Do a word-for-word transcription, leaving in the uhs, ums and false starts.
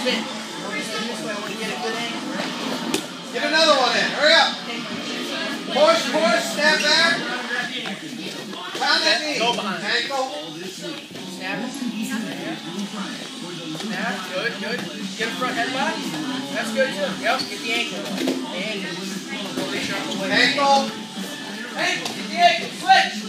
spin. This way I want to get a good angle, right? Get another one in. Hurry up. Push, push, step back. Pound that knee. Go behind. Ankle. Snap. Snap. Good, good. Get a front headlock. That's good too. Yep, get the ankle. The ankle. Go reach out the way. Ankle. Ankle. Get the ankle. Switch.